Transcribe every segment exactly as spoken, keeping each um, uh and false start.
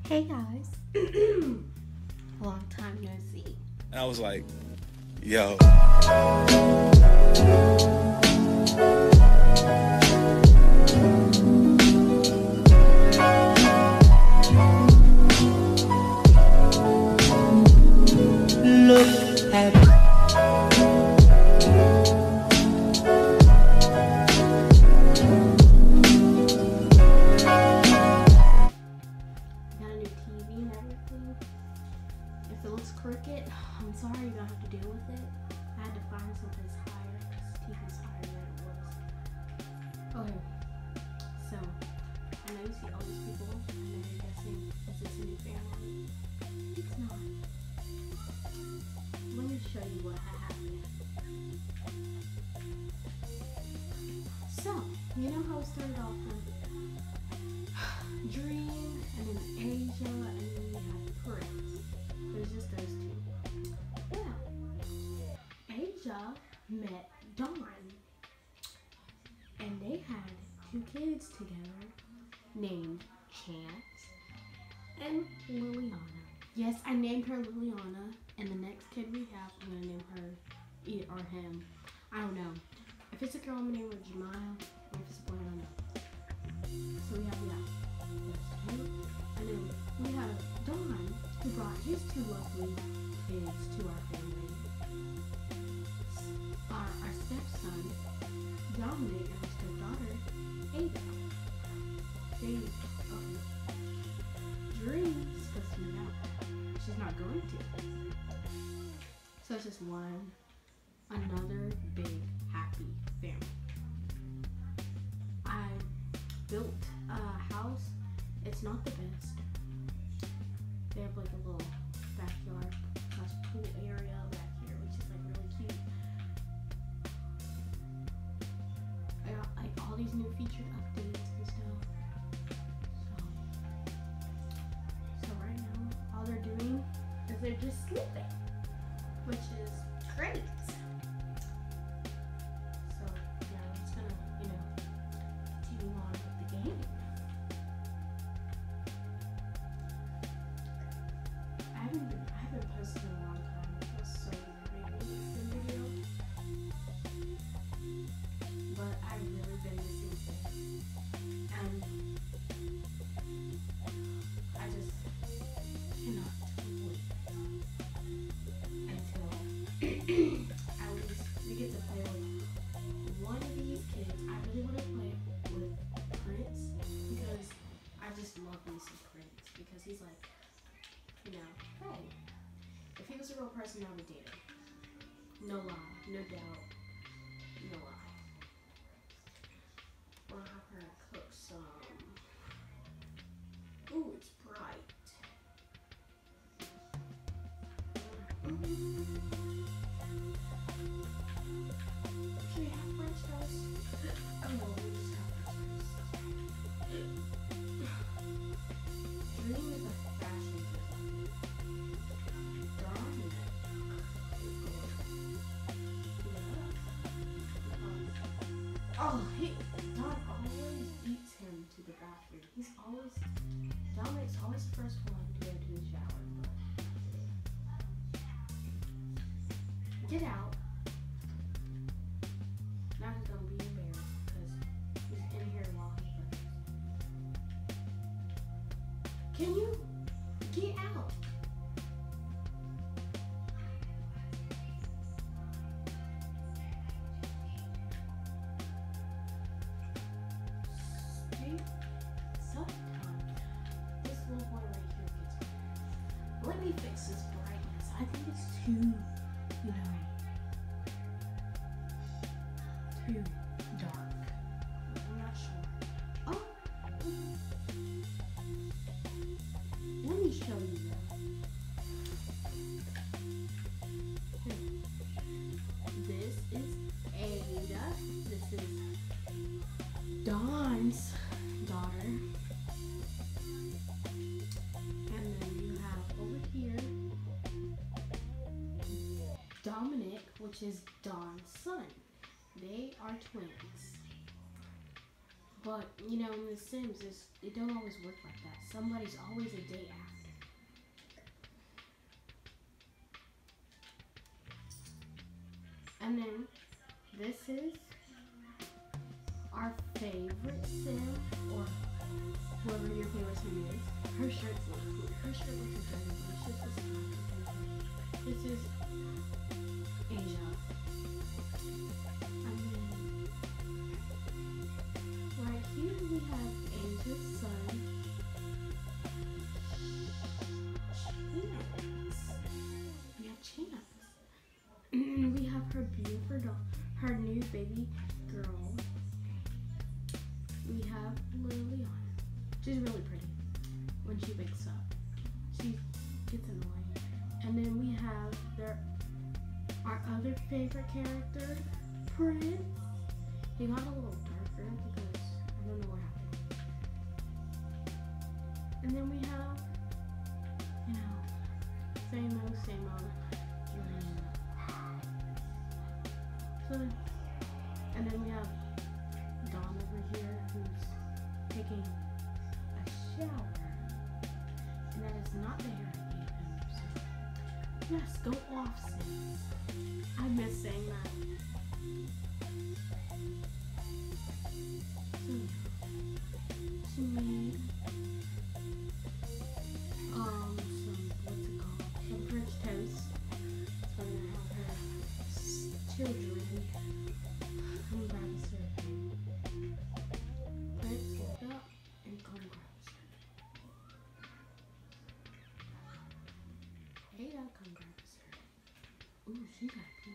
Hey guys. Long time no see. And I was like, yo. Look at crooked. I'm sorry you're gonna have to deal with it. I had to find someplace higher because T V's higher than it was. Okay, so I know you see all these people. I know you're guessing, is this a new family? It's not. Let me show you what happened. So, you know how it started off with Dream, and then Asia, and then we had Prince. There's just those two. Yeah. Asia met Dawn. And they had two kids together named Chance and Liliana. Yes, I named her Liliana. And the next kid we have, I'm going to name her either or him. I don't know. If it's a girl, I'm going to name her Jemiah. Or if it's a boy, I don't know. So we have that. And then we have Dawn, who brought his two lovely kids to our family. Our, our stepson, Dominic, and our stepdaughter, Ada. They, um, Dream's supposed to move out. She's not going to. So it's just one, another big, happy family. I built a house. It's not the best. They have like a little backyard plus pool area back here, which is like really cute. I got like all these new featured updates and stuff. So, so right now, all they're doing is they're just sleeping, which is great. So yeah, I'm just gonna, you know, continue on with the game. I haven't been, I haven't posted in a long time. It feels so weird making this video. But I've really been missing things. And I just cannot wait until at least we get to play with one of these kids. I really want to play with Prince because I just love me some Prince because he's like, you know, hey, if he was a real person, I would date him. No lie, no doubt, no lie. We'll have her cook some. Ooh, it's bright. Mm-hmm. Should we have French toast? Oh no, we just have French toast. Dream is a fashion designer. Dominic is going. Yeah. Oh, he, Don always beats him to the bathroom. He's always, Dominic's always the first one to go to the shower. Get out. Now he's gonna be embarrassed because he's in here while he plays. Can you get out? See? Sometimes this little boy right here gets me. Let me fix this brightness. I think it's too, you know, too dark. I'm not sure. Oh! Let me show you that. This is Ada. This is Dawn's daughter. And then you have over here Dominic, which is Dawn's son. They are twins. But, you know, in The Sims, it's, it don't always work like that. Somebody's always a day after. And then, this is our favorite Sim, or whoever your favorite Sim is. Her shirt's not cool. Her shirt looks adorable. It's just a snack. This is Asia. And then, right here we have Asia's son. Chance. We have Chance. And we have her beautiful doll, her new baby girl. We have Liliana. She's really pretty when she wakes up. She gets annoying. And then we have their our other favorite character, Prince. He got a little darker because I don't know what happened. And then we have, you know, same old, same old Lane. So, and then we have Dawn over here who's taking a shower. And that is not the hair I gave him. So, yes, go off, Sims. I miss saying that. So, she made um some, what's it called? Some French toast. So I'm gonna have her s- children come grab a serving. Prince, look up and come grab a serving. Hey, I'll come grab a serving. Ooh, she got pee.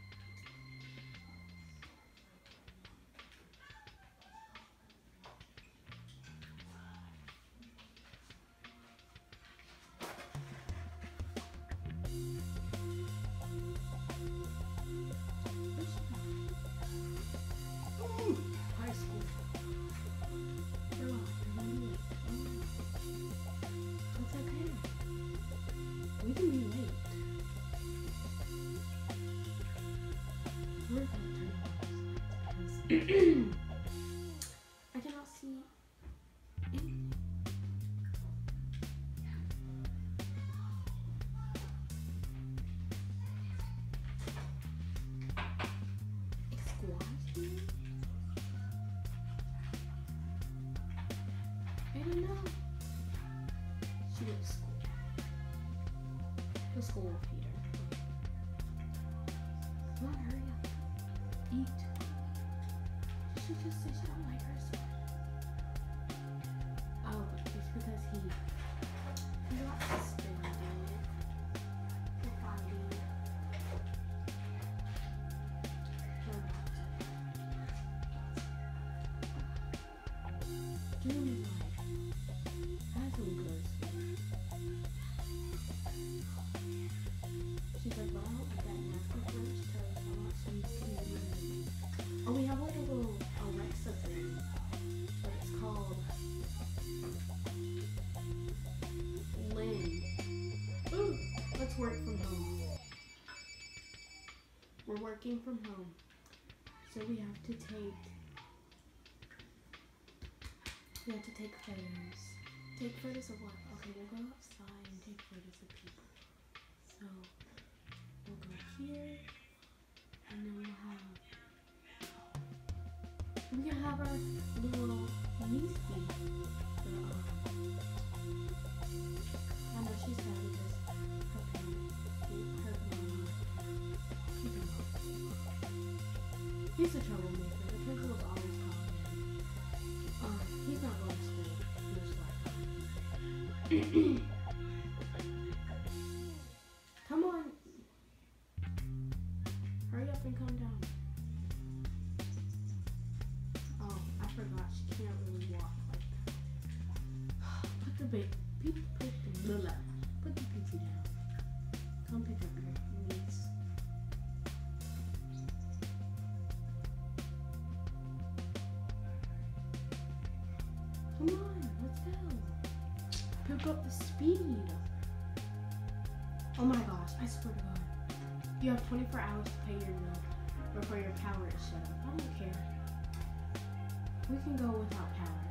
Ooh, high school. You're off. You're gonna be late. Oh. It's okay. We can be late. We're gonna turn off this because I cannot see anything. Excuse me? I don't know. She goes to school. The school will feed her. Come on, hurry up. Eat. She just said she don't like her son. Oh, it's because he he got suspended for fighting. June life has some good stuff. She's like, well, I got nasty French toast. I want some candy. Oh, we have like a little Alexa thing, but it's called Lynn. Ooh, let's work from home. We're working from home, so we have to take we have to take photos. Take photos of what? Okay, we'll go outside and take photos of people. So we'll go here, and then we'll have we can have our little niece be the um. I know she's sad because her parents, her mom, keep him up. He's a troublemaker. The principal's always calling him. Um, he's not going to school most likely. Come on. Hurry up and come down. Oh, I forgot. She can't really walk like that. Put the big, put the blah, put the pizza down. Come pick up your niece. Come on, let's go. Pick up the speed. Oh my gosh, I swear to God. You have twenty-four hours to pay your bill before your power is shut off. I don't care. We can go without power.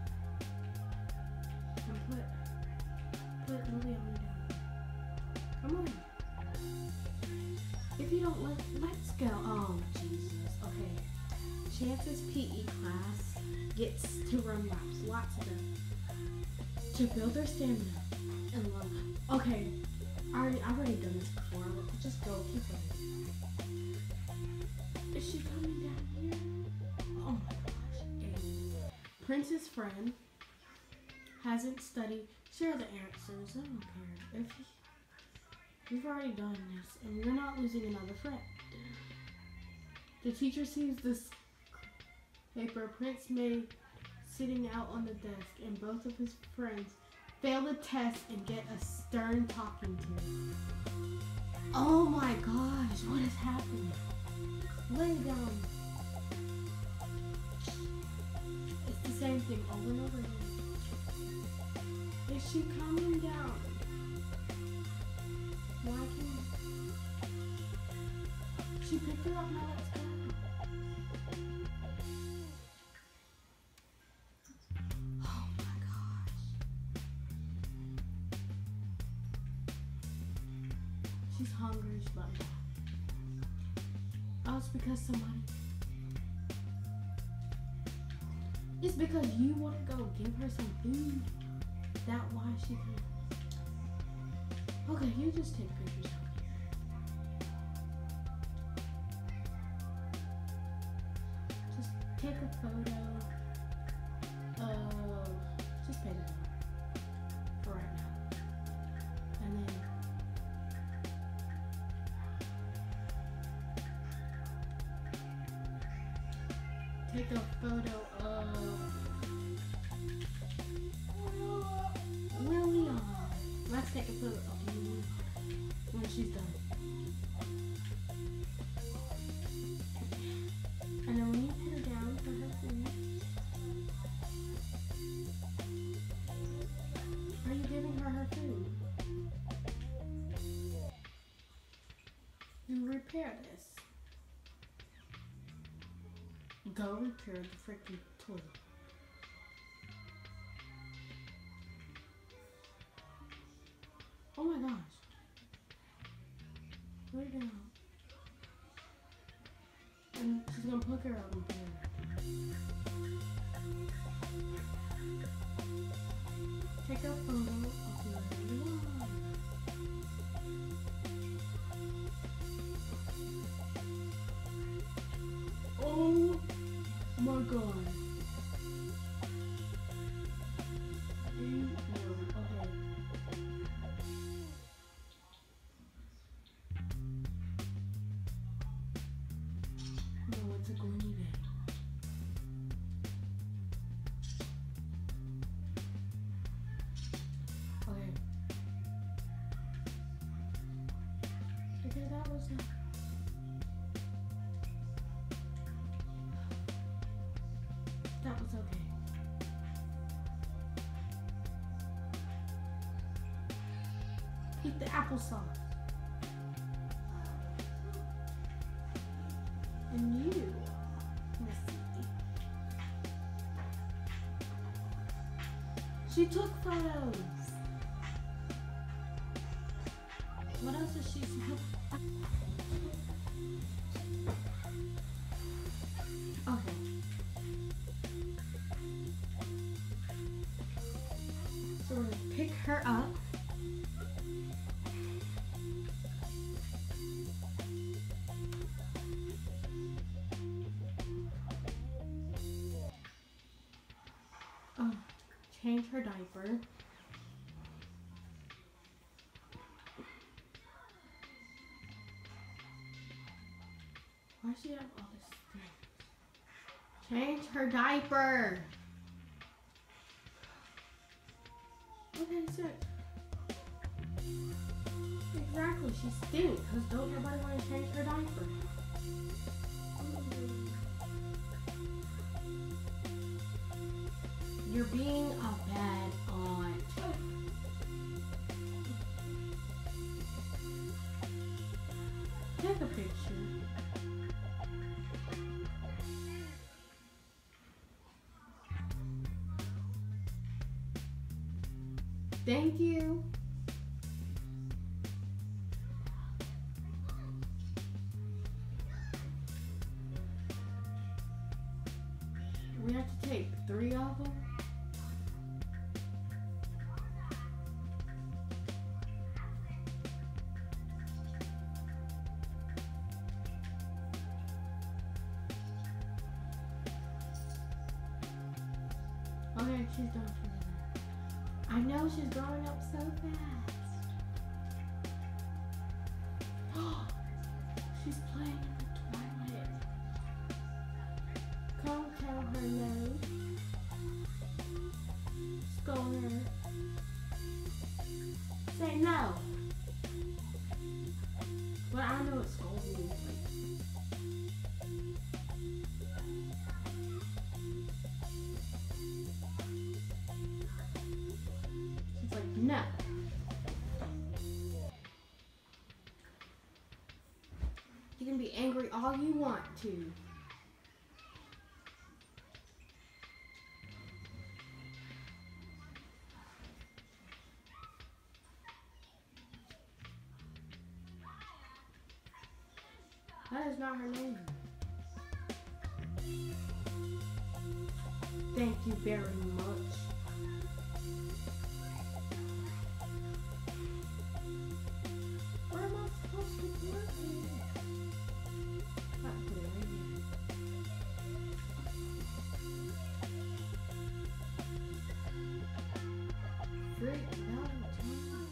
And put, put Liliana down. Come on. If you don't let, let's go. Oh, Jesus. Okay. Chance's P E class gets to run laps. Lots of them. To build their stamina and love. Okay. I already, I've already done this before. Just go. Keep running. Is she coming down here? Oh my gosh. And Prince's friend hasn't studied. Share the answers. I don't care. If he, we've already done this, and we're not losing another friend. The teacher sees this paper Prince made sitting out on the desk, and both of his friends fail the test and get a stern talking to. Oh my gosh, what is happening? Lay down. It's the same thing over and over again. Is she coming down? Why can't she picked her up? Now let's go. Oh my gosh. She's hungry, she's about to die. Oh, it's because somebody. It's because you want to go give her some food. That why she can. Okay, you just take pictures out here. Just take a photo of, just pay it out for right now. And then, take a photo of Liliana. Let's take a photo of Liliana when she's done. And then when you put her down for her food, are you giving her her food? You repair this. Go repair the freaking toilet. Oh my gosh. Lay down. And she's gonna pick her up and put her. Take a photo of Liliana. Oh my god. You know, okay. No, it's a gloomy day. Okay. Okay, that was it. That was okay. Eat the applesauce. And you, Missy. She took photos. What else is she supposed to? Okay. So we're gonna pick her up. Oh, change her diaper. Why does she have all this stuff? Change her diaper. Okay, so exactly, she stinks because don't nobody want to change her diaper. You're being a bad aunt. Take a picture. Thank you. We have to take three of them. Okay, she's done for that. I know she's growing up so fast. She's playing in the toilet. Come tell her no. Scold her. Say no. But I know what scold means. She's like, no. You can be angry all you want to. That is not her name. Thank you very much. Where am I supposed to put it? I put it right here. Freak, no, time.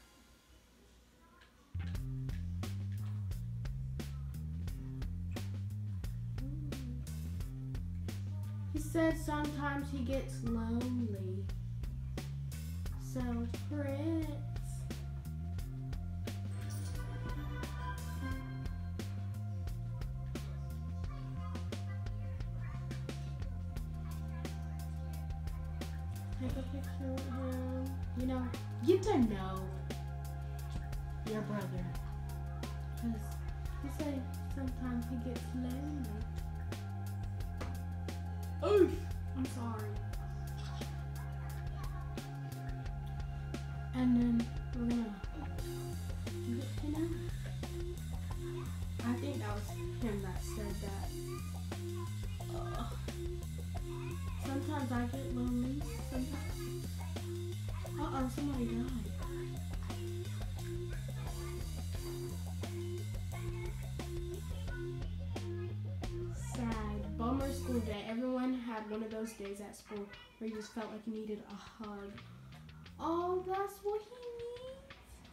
He said sometimes he gets lonely. So, Prince. Take a picture with him. You know, get to know your brother. Because he said sometimes he gets lonely. Oof! I'm sorry. And then we're gonna get to know. I think that was him that said that. Ugh. Sometimes I get lonely. Sometimes. Uh oh, somebody died. Sad. Bummer school day. Everyone had one of those days at school where you just felt like you needed a hug. Oh, that's what he needs.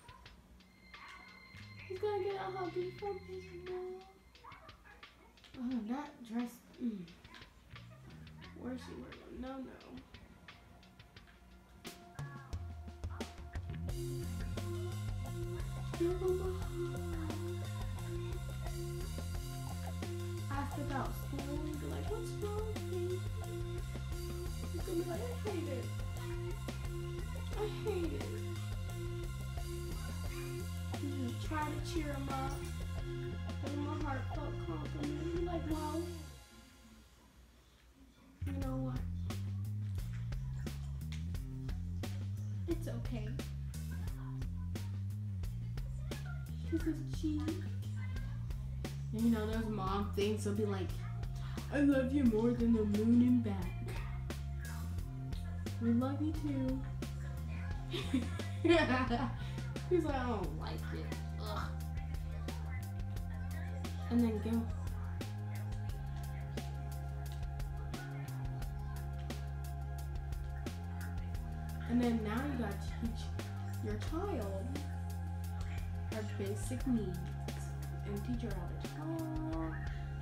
He's gonna get a hug from his mom. Oh, that dress. Mm. Where's she wearing? No, no. Give him a hug. Ask about school and be like, what's wrong with me? He's gonna be like, I hate it. I hate it. You just try to cheer him up. Give him a heartfelt compliment. Be like, well, you know what? It's okay. Kiss his cheek. And you know, those mom things will be like, I love you more than the moon and back. We love you too. He's like, I don't like it. Ugh. And then go. And then now you gotta teach your child her basic needs and teach her how to talk.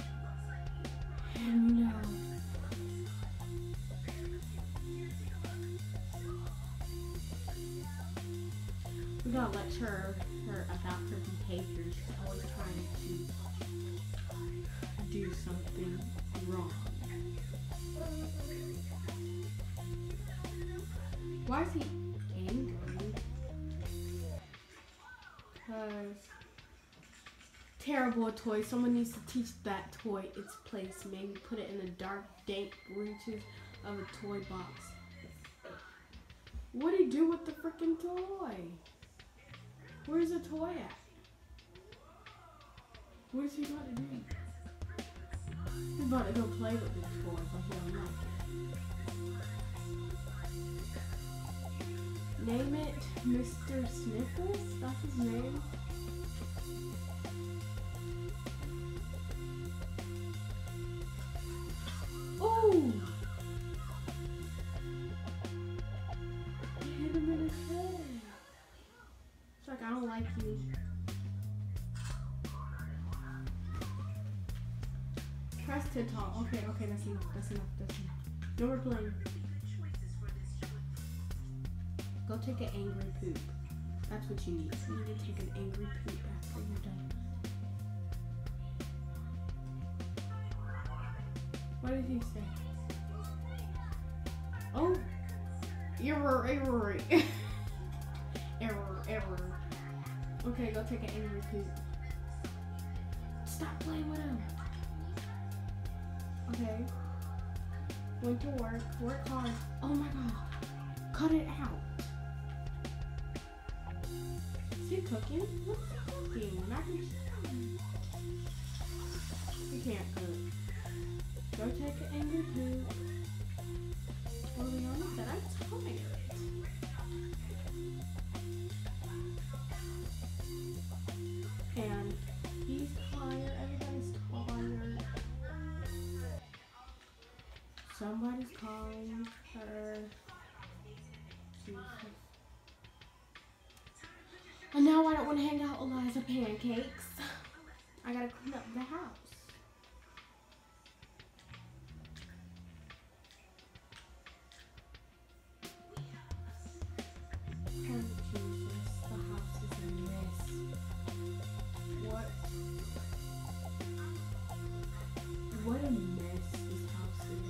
And you know, we gotta lecture her about her behavior. She's always trying to do something wrong. Why is he angry? Because terrible toy. Someone needs to teach that toy its place. Maybe put it in the dark, dank reaches of a toy box. What did he do with the freaking toy? Where's the toy at? What is he about to do? He's about to go play with this toy, but he don't like it. Name it Mister Sniffles? That's his name? Oh! He hit him in his head. It's like, I don't like you. Press to talk. Okay, okay, that's enough. That's enough. That's enough. No more playing. Go take an angry poop. That's what you need. You need to take an angry poop after you're done. What did he say? Oh! Error, error. Error, error. Okay, go take an angry poop. Stop playing with him. Okay. Went to work. Work hard. Oh my god. Cut it out. Is he cooking? What's he cooking? Mac and cheese. He can't cook. Go take an angry poop. Liliana said I'm tired. And he's tired. Everybody's tired. Somebody's calling her. Jesus. And now I don't want to hang out with Eliza Pancakes. I gotta clean up the house. Oh Jesus, the house is a mess. What? What a mess this house is.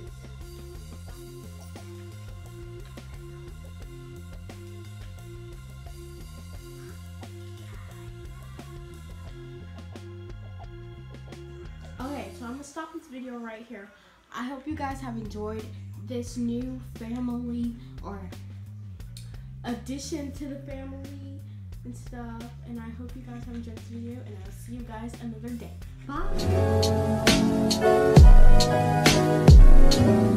Okay, so I'm gonna stop this video right here. I hope you guys have enjoyed this new family or addition to the family and stuff. And I hope you guys have enjoyed this video, and I'll see you guys another day. Bye.